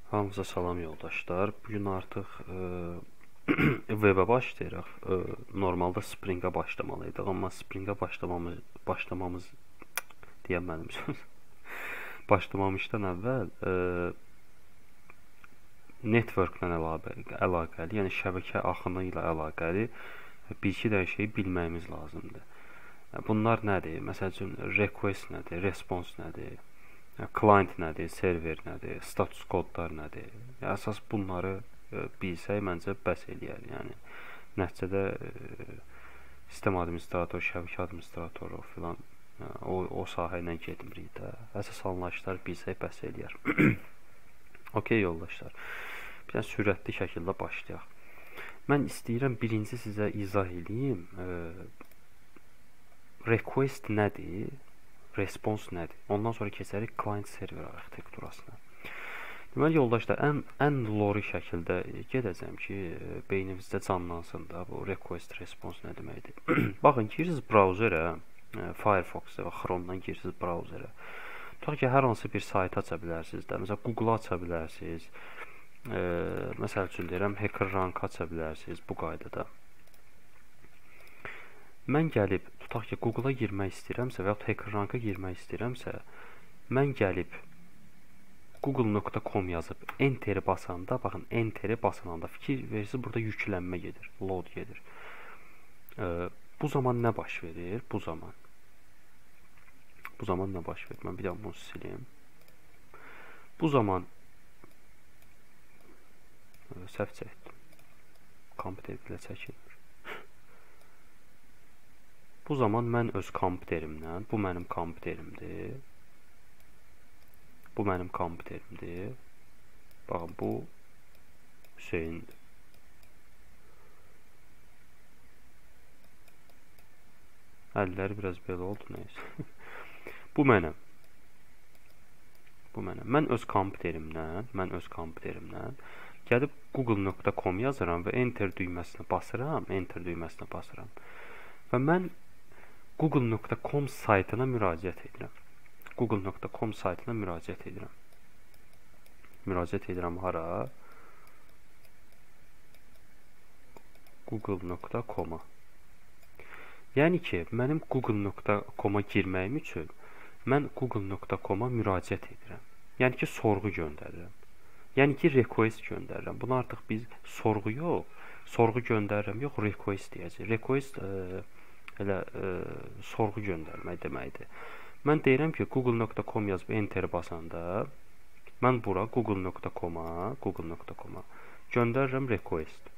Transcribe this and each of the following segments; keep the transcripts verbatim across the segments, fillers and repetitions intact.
Hamınıza salam yoldaşlar. Bugün artıq e, webə başlayırıq. E, normalda Spring-ə başlamalıydıq, amma Spring-ə başlamamız başlamamız deyəm mənim söz. Başlamamışdan əvvəl e, network-la əlaqəli, yəni şəbəkə axını ilə əlaqəli bir-iki dənə şey bilməyimiz lazımdır. Bunlar nədir? Məsəl üçün request nədir, response nədir? Client nədir, server nədir, status kodlar nədir? Yəni, əsas bunları e, bilsək məncə bəs eləyər. Yəni nəticədə e, sistem administratoru, şəbəkə administratoru filan e, o o sahə ilə getmirik də. Əsas anlayışlar bilsək bəs eləyər. Okay yoldaşlar. Bir sürətli şəkildə başlayaq. Mən istəyirəm birinci sizə izah edeyim. E, request nədir? Response nədir? Ondan sonra keçərik client server arxitekturasına. Deməli yoldaşlar, ən ən lori şəkildə gedəcəm ki, beynimizdə canlansın da bu request response nə deməkdir. Baxın, girirsiniz browserə, Firefox-a və Chrome-dan girirsiniz browserə. Tutaq ki, hər hansı bir sayt aça bilərsiniz də. Məsələn, Google aça bilərsiniz. E, məsəl üçün deyirəm, HackerRank aça bilərsiniz bu qaydada. Mən gəlib, tutaq ki, Google-a girmək istəyirəmsə və ya HackerRank-a girmək istəyirəmsə, mən gəlib google nöqtə com yazıb Enter-i basanda, baxın, Enter-i basanda fikir versiniz, burada yüklənmə gedir, load gedir. E, bu zaman nə baş verir? Bu zaman. Bu zaman nə baş verir? Mən bir daha bunu sileyim. Bu zaman e, səhv çəkdim. Kompüter ilə çəkilmir. Bu zaman mən öz kompüterimdən, bu mənim kompüterimdir. Bu mənim kompüterimdir. Baxın, bu Hüseyndir. Əlləri biraz belə oldu, neysə. Bu mənəm. Bu mənəm. Mən öz kompüterimdən, mən öz kompüterimdən gəlib google nöqtə com yazıram və Enter düyməsinə basıram, Enter düyməsinə basıram. Və mən google nöqtə com saytına müraciət edirəm. google nöqtə com saytına müraciət edirəm. Müraciət edirəm hara? google nöqtə com-a. Yəni ki, mənim google nöqtə com-a girməyim üçün mən google nöqtə com-a müraciət edirəm. Yəni ki, sorğu göndərirəm. Yəni ki, request göndərirəm. Bunu artıq biz sorğu yox, sorğu göndərirəm yox, request deyəcək. Request e, elə e, sorğu göndərmək deməkdir. Mən deyirəm ki, google nöqtə com yazıb Enter basanda mən bura google nöqtə com-a, google nöqtə com-a göndərirəm request.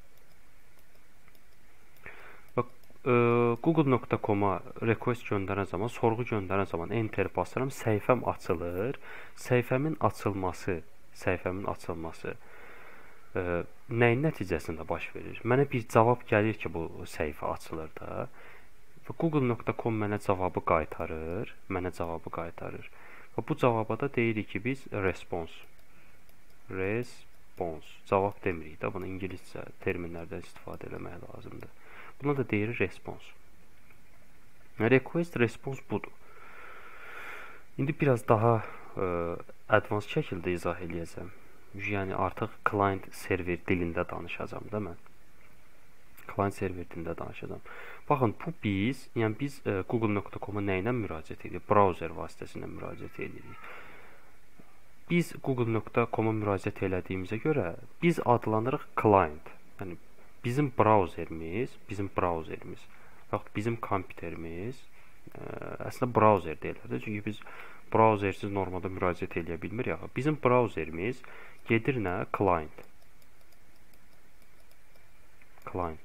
Və e, google nöqtə com-a request göndərən zaman, sorğu göndərən zaman Enter basıram, səhifəm açılır. Səhifəmin açılması, səhifəmin açılması e, nəyin nəticəsində baş verir? Mənə bir cavab gəlir ki, bu səhifə açılır da. google nöqtə com mənə cavabı qaytarır, mənə cavabı qaytarır. Və bu cavaba da deyirik ki, biz response. Response. Cavab demirik də, bunu ingiliscə terminlərdən istifadə eləmək lazımdır. Buna da deyirik response. Request, response budur. İndi biraz daha e, advanced şəkildə izah eləyəcəm. Yəni artıq client server dilində danışacağam da mən. Client server dilində danışacağam. Baxın, bu biz, yəni biz e, google nöqtə com-a nə ilə müraciət edirik? Browser vasitəsilə müraciət edirik. Biz google nöqtə com-a müraciət elədiyimizə görə biz adlanırıq client. Yəni bizim browserimiz, bizim browserimiz, yaxud bizim kompüterimiz e, əslində browser deyirlər də, çünki biz browsersiz normalda müraciət eləyə bilmirik. Yaxud bizim browserimiz gedir nə? Client. Client.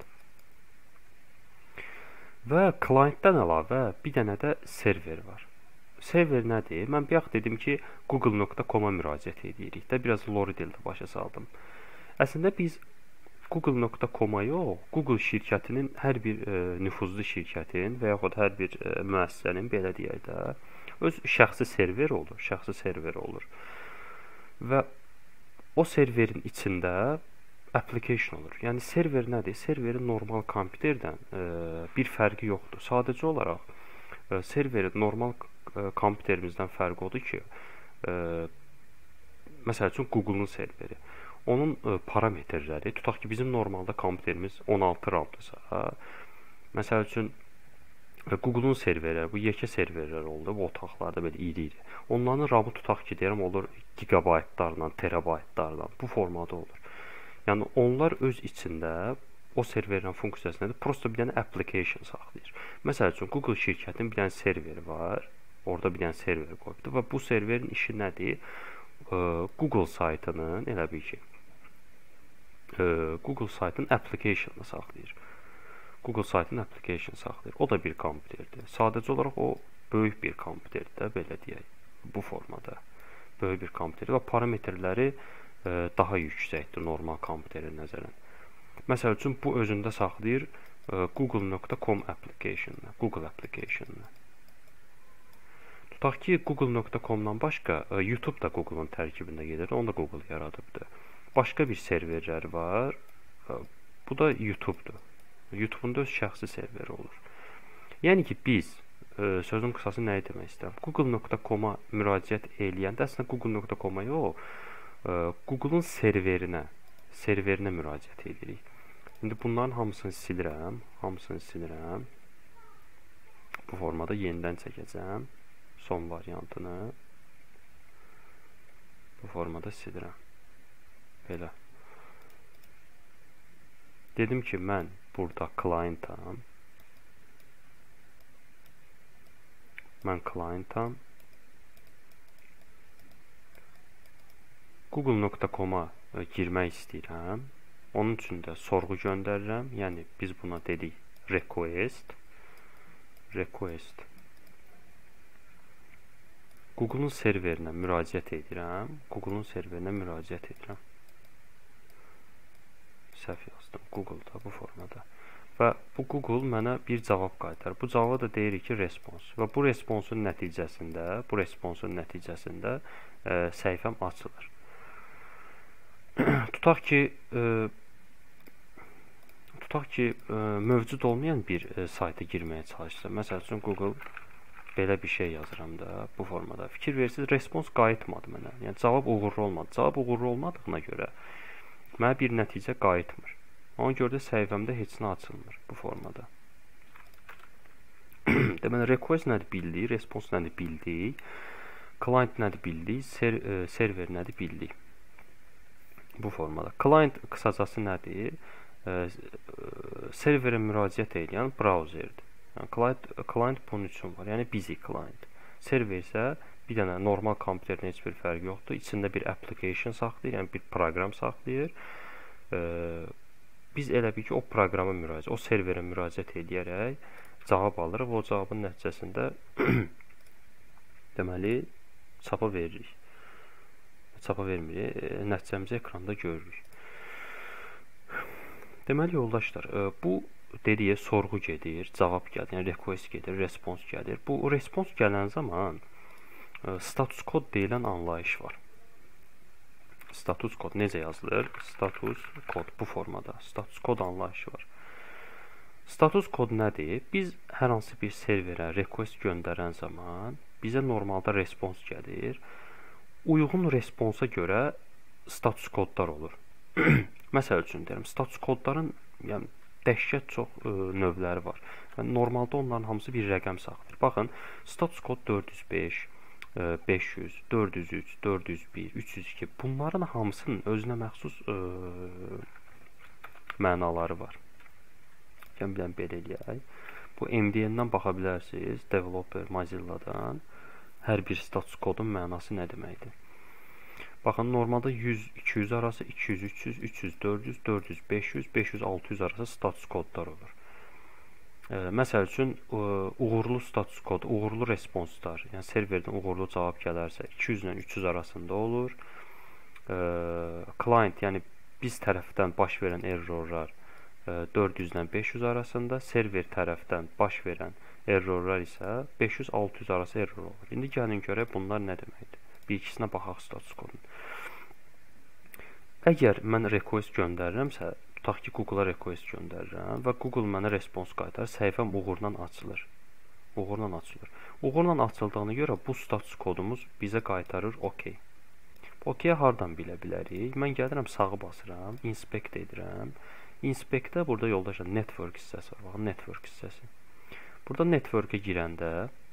Və clientdən əlavə bir dənə də server var. Server nədir? Mən bayaq dedim ki, google nöqtə com-a müraciət edirik də, biraz lori dildə başa saldım. Əslində biz google nöqtə com-a yox, Google şirkətinin hər bir e, nüfuzlu şirkətin və yaxud hər bir e, müəssisənin, belə deyək də, öz şəxsi server olur, şəxsi server olur. Və o serverin içində application olur. Yəni server nədir? Serverin normal kompüterdən e, bir fərqi yoxdur. Sadəcə olaraq e, serverin normal e, kompüterimizdən fərqi odur ki, e, məsəl üçün Google-un serveri. Onun ə, parametrləri, tutaq ki, bizim normalda kompüterimiz on altı RAM-dırsa, məsəl üçün Google-un serverləri, bu yekə serverlər oldu, bu otaqlarda belə iri-iri. Onların RAM-ı tutaq ki, deyirəm, olur gigabaytlarla, terabaytlarla, bu formada olur. Yəni, onlar öz içində o serverin funksiyası nədir? Prosta bir dənə application saxlayır. Məsəl üçün, Google şirkətinin bir dənə serveri var, orada bir dənə server qoyubdur və bu serverin işi nədir? Google saytının, elə bil ki, Google saytının application'ını saxlayır. Google saytının application saxlayır. O da bir kompüterdir. Sadəcə olaraq o böyük bir kompüterdir də, belə deyək. Bu formada böyük bir kompüterdir və parametrləri e, daha yüksəkdir normal kompüterə nəzərən. Məsəl üçün bu özündə saxlayır e, google nöqtə com application-ını, Google application-ını. Tutaq ki, google nöqtə com-dan başqa e, YouTube da Google-un tərkibində gedir. Onu da Google yaradıbdır. Başqa bir serverlər var. E, bu da YouTube-dur. YouTube-un da öz şəxsi serveri olur. Yəni ki, biz, e, sözün qısası nəyi demək istəyirəm? google nöqtə com-a müraciət eləyəndə əslində google nöqtə com-a yox, e, Google-un serverinə, serverinə müraciət edirik. İndi bunların hamısını silirəm, hamısını silirəm. Bu formada yenidən çəkəcəm son variantını. Bu formada silirəm. Belə. Dedim ki, mən burada client-am. Mən client-am. google nöqtə com-a girmək istəyirəm. Onun üçün də sorğu göndərirəm. Yəni, biz buna dedik request. Request. Google-un serverinə müraciət edirəm. Google-un serverinə müraciət edirəm. Səhv yazdım. Google-da bu formada. Və bu Google mənə bir cavab qaytarır. Bu cavaba da deyirik ki, response. Və bu responsun nəticəsində, bu responsun nəticəsində e, səhifəm açılır. Tutaq ki, e, tutaq ki, e, mövcud olmayan bir e, sayta girməyə çalışsam. Məsəl üçün Google belə bir şey yazıram da bu formada. Fikir versiniz, respons qayıtmadı mənə. Yəni cavab uğurlu olmadı. Cavab uğurlu olmadığına görə mənə bir nəticə qayıtmır. Ona görə də səhifəmdə heç nə açılmır bu formada. Deməli, request nədir bildik, response nədir bildik, client nədir bildik, ser e, server nədir bildik. Bu formada. Client qısacası nədir? E, serverə müraciət edən browserdir. Yəni, client, client bunun üçün var. Yəni, busy client. Server isə bir dənə normal kompüterin heç bir fərqi yoxdur. İçində bir application saxlayır, yəni bir proqram saxlayır. E, biz elə bil ki, o proqrama müraciət, o serverə müraciət edərək cavab alırıq və o cavabın nəticəsində deməli, çapa veririk. Çapa vermirik, e, nəticəmizi ekranda görürük. Deməli, yoldaşlar, e, bu dediyə sorğu gedir, cavab gəlir, yəni request gedir, response gəlir. Bu response gələn zaman status kod deyilən anlayış var. Status kod necə yazılır? Status kod bu formada. Status kod anlayışı var. Status kod nədir? Biz hər hansı bir serverə request göndərən zaman bizə normalda respons gəlir. Uyğun responsa görə status kodlar olur. Məsəl üçün deyirəm, status kodların yəni dəhşət çox ə, növləri var. Yəni, normalda onların hamısı bir rəqəm saxlayır. Baxın, status kod dörd yüz beş, beş yüz, dörd yüz üç, dörd yüz bir, üç yüz iki. Bunların hamısının özünə məxsus ə, mənaları var. Yəni, bilən belə eləyək. Bu M D N-dən baxa bilərsiniz, Developer Mozilla-dan. Hər bir status kodun mənası nə deməkdir? Baxın, normalda yüz iki yüz arası, iki yüz üç yüz, üç yüz dörd yüz, dörd yüz beş yüz, beş yüz altı yüz arası status kodlar olur. E, məsəl üçün, e, uğurlu status kodu, uğurlu responslar, yəni serverdən uğurlu cavab gələrsə iki yüz ilə üç yüz arasında olur. E, client, yəni biz tərəfdən baş verən errorlar e, dörd yüz ilə beş yüz arasında, server tərəfdən baş verən errorlar isə beş yüz altı yüz arası error olur. İndi gəlin görək bunlar nə deməkdir? Bir ikisinə baxaq status kodun. Əgər mən request göndərirəmsə, tutaq ki, Google-a request göndərirəm və Google mənə respons qaytarır, səhifəm uğurla açılır. Uğurla açılır. Uğurla açıldığına görə bu status kodumuz bizə qaytarır OK. OK hardan bilə bilərik? Mən gəlirəm sağı basıram, inspect edirəm. Inspectdə burada yoldaşlar network hissəsi var. Baxın, network hissəsi. Burada network'e girəndə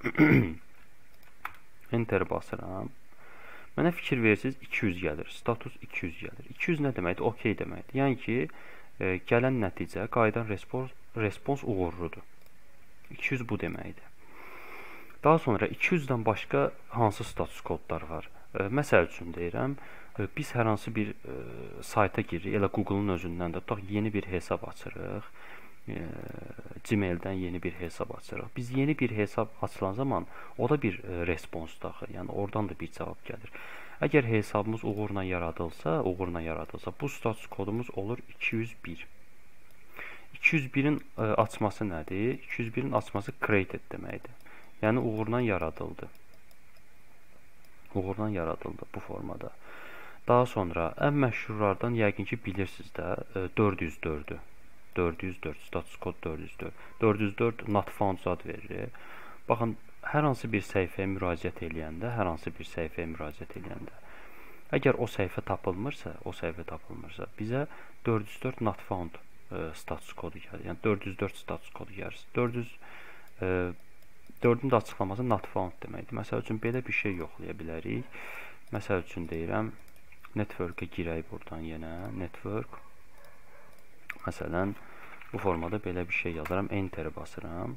enter basıram. Mənə fikir versiniz iki yüz gəlir. Status iki yüz gəlir. iki yüz nə deməkdir? OK deməkdir. Yəni ki, e, gələn nəticə, qayıdan respons, respons uğurludur. iki yüz bu deməkdir. Daha sonra iki yüzdən başqa hansı status kodlar var? E, məsəl üçün deyirəm, e, biz hər hansı bir e, sayta giririk, elə Google-un özündən də tutaq, yeni bir hesab açırıq. E, Gmail-dən yeni bir hesab açırıq. Biz yeni bir hesab açılan zaman o da bir e, respons daxil, yəni oradan da bir cavab gəlir. Əgər hesabımız uğurla yaradılsa, uğurla yaradılsa, bu status kodumuz olur iki yüz bir. iki yüz birin e, açması nədir? iki yüz birin açması created deməkdir. Yəni uğurla yaradıldı. Uğurla yaradıldı bu formada. Daha sonra ən məşhurlardan yəqin ki bilirsiniz də e, dörd yüz dördü. dörd yüz dörd, status kod dörd yüz dörd. dörd yüz dörd not found zad verir. Baxın, hər hansı bir səhifəyə müraciət eləyəndə, hər hansı bir səhifəyə müraciət eləyəndə, əgər o səhifə tapılmırsa, o səhifə tapılmırsa, bizə dörd yüz dörd not found e, status kodu gəlir. Yəni dörd yüz dörd status kodu gəlir. dörd yüz dördün də açıqlaması not found deməkdir. Məsəl üçün belə bir şey yoxlaya bilərik. Məsəl üçün deyirəm, network-ə girək buradan yenə, network. Məsələn, bu formada belə bir şey yazaram, enter basıram.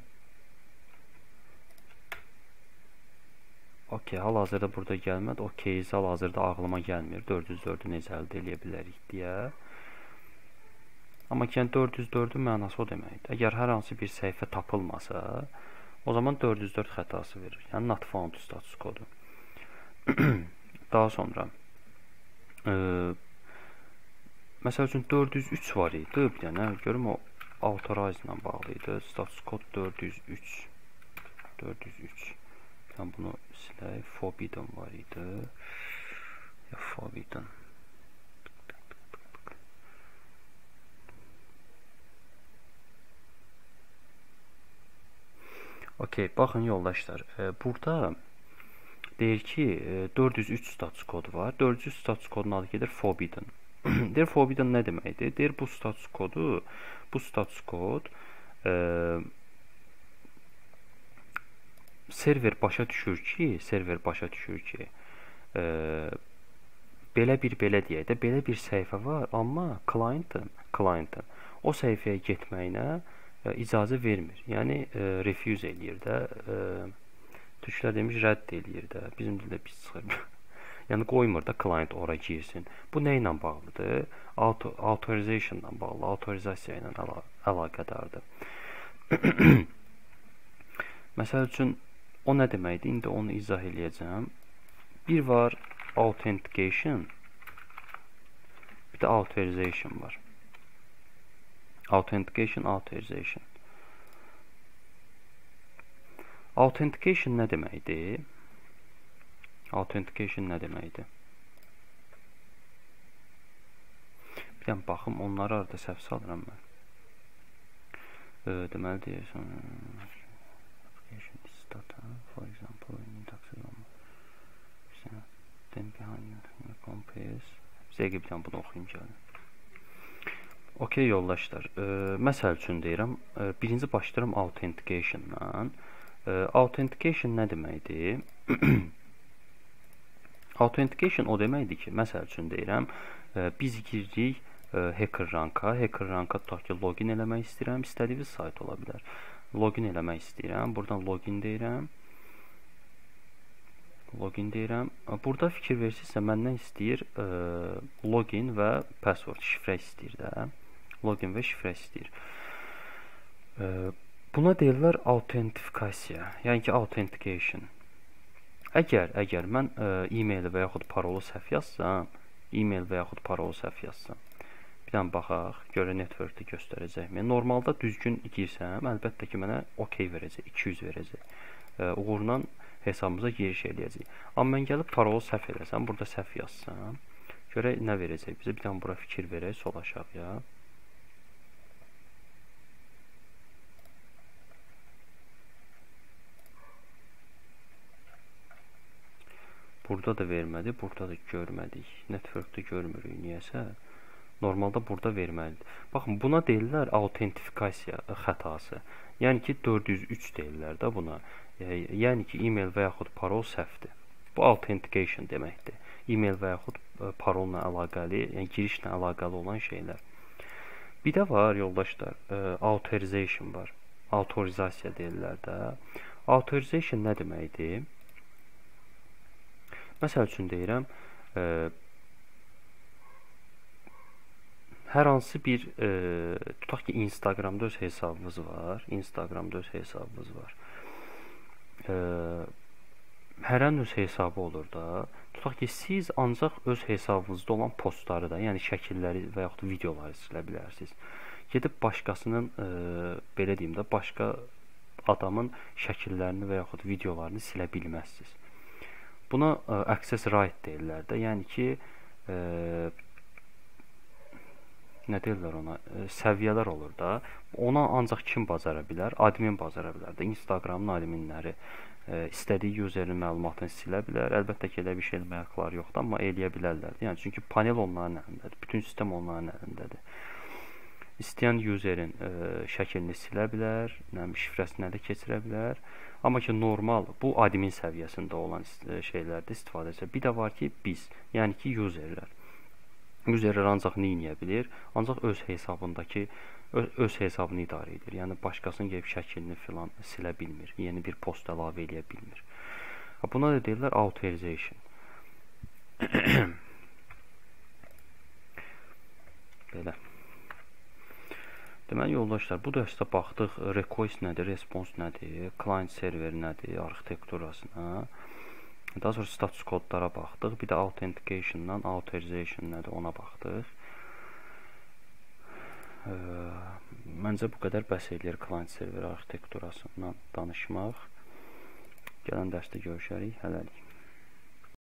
OK, hal-hazırda burada gəlmədi. OK, hal-hazırda ağlıma gəlmir. dörd yüz dördü necə əldə edə bilərik deyə. Amma ki, dörd yüz dördün mənası o deməkdir. Əgər hər hansı bir səhifə tapılmasa, o zaman dörd yüz dörd xətası verir. Yəni not found status kodu. Daha sonra e, məsəl üçün dörd yüz üç var idi. Bir dənə görüm o authorize ilə bağlı idi. Status kod dörd yüz üç. dörd yüz üç. Yəni bunu silək. Forbidden var idi. Ya forbidden. OK, baxın yoldaşlar. E, burada deyir ki, e, dörd yüz üç status kodu var. dörd yüz üç status kodun adı gedir forbidden. Deyir forbidden nə deməkdir? Deyir bu status kodu, bu status kod e, server başa düşür ki, server başa düşür ki, e, belə bir belə deyək də, belə bir səhifə var, amma client'ın, client'ın o səhifəyə getməyinə e, icazə vermir. Yəni e, refuse eləyir də, e, türklər demiş rədd eləyir də, bizim dildə pis çıxır. Yəni qoymur da client ora girsin. Bu nə ilə bağlıdır? Auto, authorization ilə bağlı, autorizasiya ilə əla, əlaqədardır. Məsəl üçün o nə deməkdir? İndi onu izah eləyəcəm. Bir var authentication, bir də authorization var. Authentication, authorization. Authentication nə deməkdir? Authentication nə deməkdir? Bir dənə baxım, onları arada səhv salıram mən. E, deməli deyirsən, for example, then behind compares. Bizə bir dənə bunu oxuyum gəlin. OK yoldaşlar, e, məsəl üçün deyirəm, e, birinci başlayıram authentication-dan. E, authentication nə deməkdir? Authentication o deməkdir ki, məsəl üçün deyirəm, e, biz giririk e, HackerRank-a, HackerRank-a tutaq ki, login eləmək istəyirəm, istədiyiniz sayt ola bilər. Login eləmək istəyirəm, buradan login deyirəm. Login deyirəm. Burada fikir versinizsə, məndən istəyir e, login və password, şifrə istəyir də. Login və şifrə istəyir. E, buna deyirlər autentifikasiya, yəni ki, authentication. Əgər, əgər mən e-mail və yaxud parolu səhv yazsam, e-mail və yaxud parolu səhv yazsam, bir dənə baxaq, görə networkdə göstərəcəkmi? Normalda düzgün girsəm, əlbəttə ki, mənə OK verəcək, iki yüz verəcək. E, uğurla hesabımıza giriş eləyəcək. Amma mən gəlib parolu səhv edəsəm, burada səhv yazsam, görə nə verəcək bizə? Bir dənə bura fikir verək, sol aşağıya. Burada da vermədi, burada da görmədik. Networkdə görmürük niyəsə. Normalda burada verməlidir. Baxın, buna deyirlər autentifikasiya xətası. Yəni ki, dörd yüz üç deyirlər də buna. Yəni ki, e-mail və yaxud parol səhvdir. Bu authentication deməkdir. E-mail və yaxud parolla əlaqəli, yəni girişlə əlaqəli olan şeylər. Bir də var, yoldaşlar, authorization var. Autorizasiya deyirlər də. Authorization nə deməkdir? Məsəl üçün deyirəm, e, hər hansı bir, e, tutaq ki, Instagramda öz hesabınız var. Instagramda öz hesabınız var. E, hərənin öz hesabı olur da. Tutaq ki, siz ancaq öz hesabınızda olan postları da, yəni şəkilləri və yaxud videoları silə bilərsiniz. Gedib başqasının, e, belə deyim də, başqa adamın şəkillərini və yaxud videolarını silə bilməzsiniz. Buna ə, access right deyirlər də, yəni ki, ə, nə deyirlər ona, ə, səviyyələr olur da, ona ancaq kim bacara bilər? Admin bacara bilər də, Instagramın adminləri ə, istədiyi userin məlumatını silə bilər. Əlbəttə ki, elə bir şey eləmək haqları yoxdur, amma eləyə bilərlər. Yəni, çünki panel onların əlindədir, bütün sistem onların əlindədir. İstəyən userin ə, şəklini silə bilər, şifrəsini ələ keçirə bilər. Amma ki, normal, bu admin səviyyəsində olan şeylərdə istifadə edir. Bir də var ki, biz, yəni ki, userlər. Userlər ancaq nə edə bilir? Ancaq öz hesabındakı, öz, öz hesabını idarə edir. Yəni, başqasının gəlib şəklini filan silə bilmir. Yeni bir post əlavə eləyə bilmir. Buna da deyirlər authorization. Belə. Deməli, yoldaşlar, bu dərsdə baxdıq, request nədir, response nədir, client server nədir, arxitekturasına. Daha sonra status kodlara baxdıq, bir də authentication-dan authorization nədir, ona baxdıq. E, məncə bu qədər bəs eləyir client server arxitekturasından danışmaq. Gələn dərsdə görüşərik, hələlik.